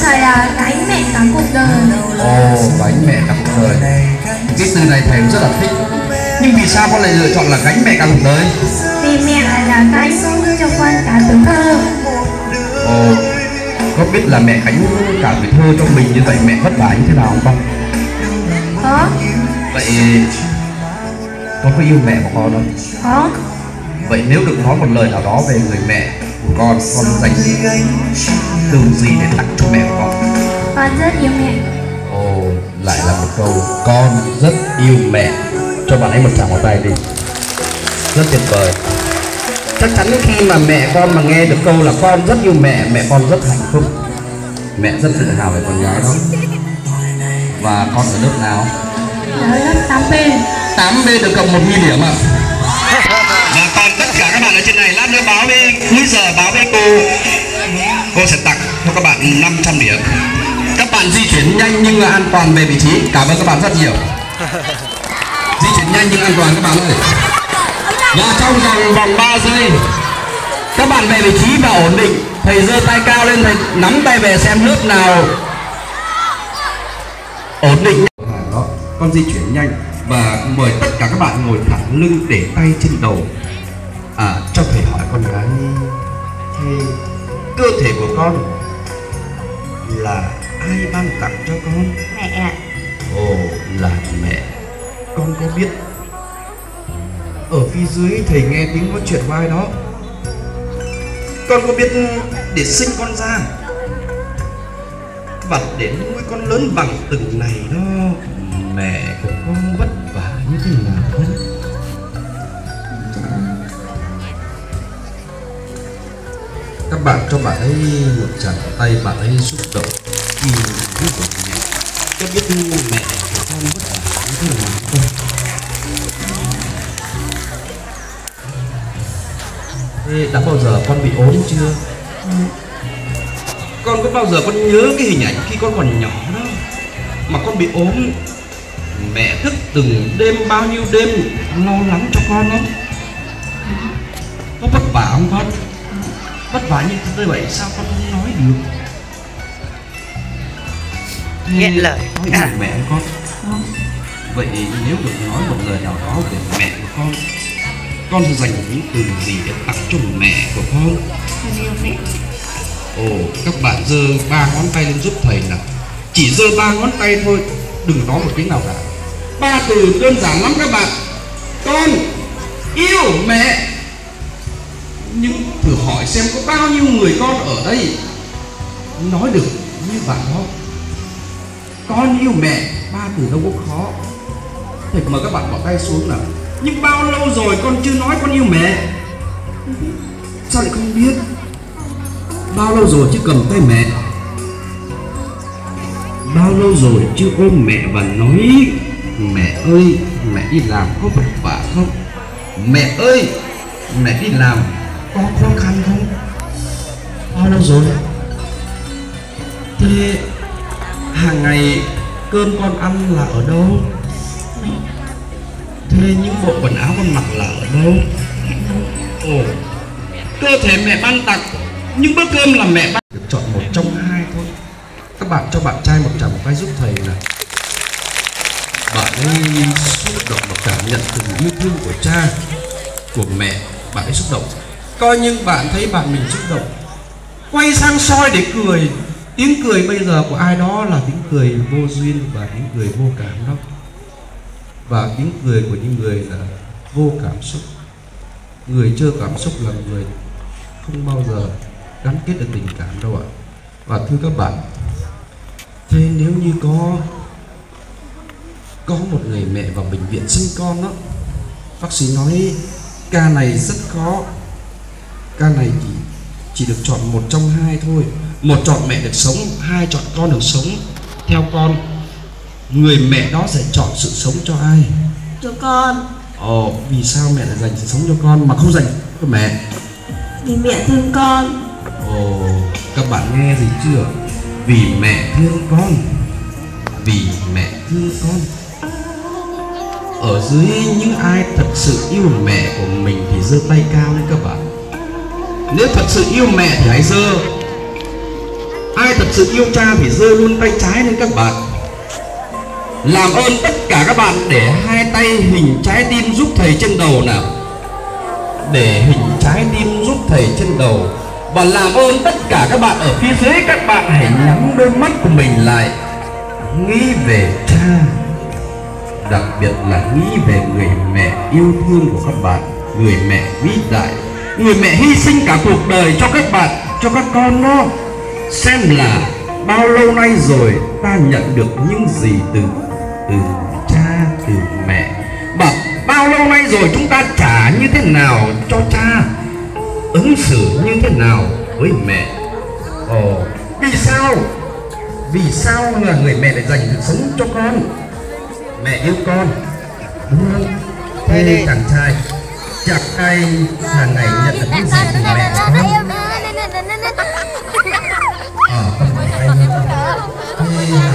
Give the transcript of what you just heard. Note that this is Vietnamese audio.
thầy là gánh mẹ cả cuộc đời. Ồ, gánh mẹ cả cuộc đời. Cái từ này thầy cũng rất là thích. Nhưng vì sao con lại lựa chọn là gánh mẹ cả cuộc đời? Vì mẹ là gánh cho con cả tuổi thơ. Ồ, có biết là mẹ gánh cả tuổi thơ cho mình như vậy mẹ vất vả như thế nào không con? Có. Vậy con có yêu mẹ của con không? Có. Vậy nếu được nói một lời nào đó về người mẹ của con dành từ gì để tặng cho mẹ của con? Con rất yêu mẹ. Ồ, lại là một câu con rất yêu mẹ. Cho bạn ấy một tràng vào tay đi. Rất tuyệt vời. Chắc chắn khi mà mẹ con mà nghe được câu là con rất yêu mẹ, mẹ con rất hạnh phúc. Mẹ rất tự hào về con gái đó. Và con ở lớp nào? Ở lớp 8B. 8B được cộng 1.000 điểm ạ. Và còn tất cả các bạn ở trên này lát nữa báo với cuối giờ báo với cô sẽ tặng cho các bạn 500 điểm. Các bạn di chuyển nhanh nhưng là an toàn về vị trí. Cảm ơn các bạn rất nhiều. Di chuyển nhanh nhưng an toàn các bạn ơi. Và trong vòng 3 giây các bạn về vị trí và ổn định. Thầy giơ tay cao lên, thầy nắm tay về xem lớp nào ổn định. Đó, con di chuyển nhanh và mời tất cả các bạn ngồi thẳng lưng để tay trên đầu. Cho thầy hỏi con gái, thế cơ thể của con là ai ban tặng cho con? Mẹ. Ồ, là mẹ. Con có biết ở phía dưới thầy nghe tiếng nói chuyện của ai đó? Con có biết để sinh con ra và để nuôi con lớn bằng từng này đó, mẹ của con vất vả như thế nào không? Các bạn cho bạn ấy một tràng tay, bạn ấy xúc động khi biết được mẹ. Có biết mẹ của con vất vả như thế nào không? Thế đã bao giờ con bị ốm chưa? Con có bao giờ con nhớ cái hình ảnh khi con còn nhỏ đó mà con bị ốm, mẹ thức từng đêm bao nhiêu đêm lo lắng cho con không? Có vất vả không con? Vất vả như thế vậy sao con không nói được? Nghe lời có yêu mẹ con. Vậy nếu được nói một lời nào đó về mẹ của con sẽ dành những từ gì để tặng cho mẹ của con? Con yêu mẹ. Ồ, các bạn giơ 3 ngón tay lên giúp thầy nào. Chỉ giơ 3 ngón tay thôi, đừng nói một tiếng nào cả. 3 từ đơn giản lắm các bạn. Con yêu mẹ. Nhưng thử hỏi xem có bao nhiêu người con ở đây nói được như bạn đó. Con yêu mẹ, 3 từ đâu có khó. Thầy mời các bạn bỏ tay xuống nào. Nhưng bao lâu rồi con chưa nói con yêu mẹ? Sao lại không biết? Bao lâu rồi chưa cầm tay mẹ? Bao lâu rồi chưa ôm mẹ và nói mẹ ơi, mẹ đi làm có vất vả không? Mẹ ơi, mẹ đi làm có khó khăn không? Bao lâu rồi? Thế hàng ngày cơm con ăn là ở đâu? Thế những bộ quần áo con mặc là ở đâu? Ồ, cơ thể mẹ ban tặng, nhưng bữa cơm là mẹ ban. Được chọn một trong hai thôi. Các bạn cho bạn trai một tràng vai giúp thầy nào. Bạn ấy xúc động và cảm nhận tình yêu thương của cha, của mẹ. Bạn ấy xúc động. Coi như bạn thấy bạn mình xúc động, quay sang soi để cười. Tiếng cười bây giờ của ai đó là tiếng cười vô duyên và tiếng cười vô cảm đó. Và tiếng cười của những người là vô cảm xúc. Người chưa cảm xúc là người không bao giờ gắn kết được tình cảm đâu ạ. Và thưa các bạn, thế nếu như có một người mẹ vào bệnh viện sinh con đó, bác sĩ nói ca này rất khó, ca này chỉ được chọn một trong hai thôi. Một chọn mẹ được sống, hai chọn con được sống. Theo con, người mẹ đó sẽ chọn sự sống cho ai? Cho con. Ồ, vì sao mẹ lại dành sự sống cho con mà không dành cho mẹ? Vì mẹ thương con. Ồ, các bạn nghe gì chưa? Vì mẹ thương con. Vì mẹ thương con. Ở dưới những ai thật sự yêu mẹ của mình thì giơ tay cao lên các bạn. Nếu thật sự yêu mẹ thì hãy giơ. Ai ai thật sự yêu cha thì giơ luôn tay trái lên các bạn. Làm ơn tất cả các bạn để hai tay hình trái tim giúp thầy trên đầu nào. Để hình trái tim giúp thầy trên đầu. Và làm ơn tất cả các bạn ở phía dưới, các bạn hãy nhắm đôi mắt của mình lại, nghĩ về cha. Đặc biệt là nghĩ về người mẹ yêu thương của các bạn, người mẹ vĩ đại, người mẹ hy sinh cả cuộc đời cho các bạn, cho các con đó. Xem là bao lâu nay rồi ta nhận được những gì từ cha, từ mẹ, và bao lâu nay rồi chúng ta trả như thế nào cho cha, ứng xử như thế nào với mẹ. Vì sao là người mẹ lại dành sự sống cho con? Mẹ yêu con, đúng không? Thế chàng trai chắc ai hàng ngày nhận được những gì từ mẹ không? Không phải hay hơn.